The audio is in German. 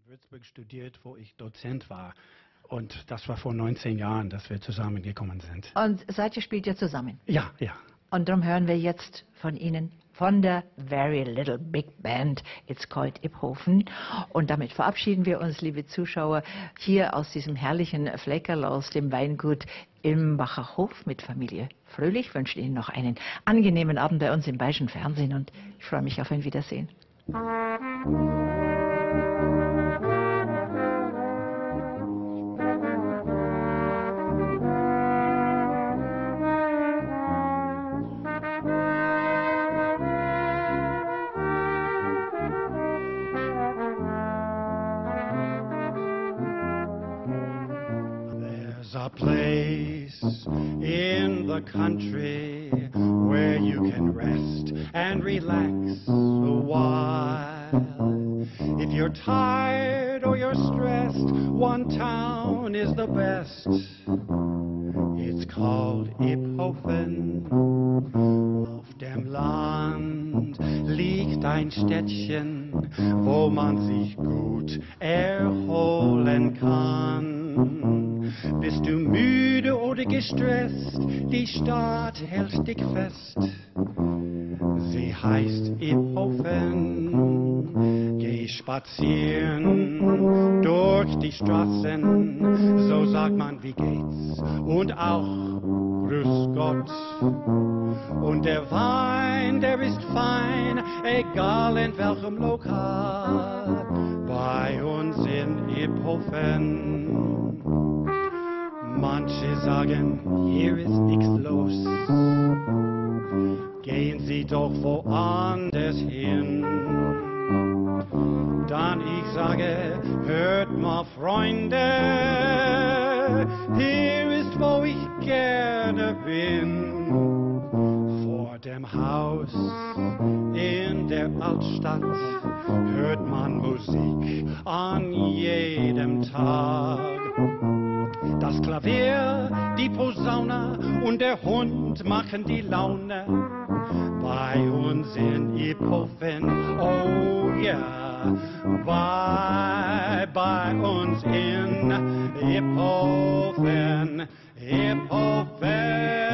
Würzburg studiert, wo ich Dozent war. Und das war vor 19 Jahren, dass wir zusammengekommen sind. Und seitdem spielt ihr zusammen? Ja, ja. Und darum hören wir jetzt von Ihnen, von der Very Little Big Band, It's Called Iphofen. Und damit verabschieden wir uns, liebe Zuschauer, hier aus diesem herrlichen Fleckerl, aus dem Weingut im Bacher Hof mit Familie Fröhlich. Ich wünsche Ihnen noch einen angenehmen Abend bei uns im Bayerischen Fernsehen und ich freue mich auf ein Wiedersehen. There's a place in the country where you can rest and relax a while. If you're tired or you're stressed, one town is the best. It's called Iphofen. Auf dem Land liegt ein Städtchen, wo man sich gut erholen kann. Bist du müde oder gestresst, die Stadt hält dich fest. Sie heißt Iphofen. Geh spazieren durch die Straßen, so sagt man, wie geht's, und auch grüß Gott. Und der Wein, der ist fein, egal in welchem Lokal, bei uns in Iphofen. Manche sagen, hier ist nichts los. Gehen Sie doch woanders hin. Dann ich sage, hört mal Freunde, hier ist wo ich gerne bin. Vor dem Haus in der Altstadt hört man Musik an jedem Tag. Das Klavier, die Posaune und der Hund machen die Laune bei uns in Iphofen. Oh ja, bei uns in Iphofen, Iphofen.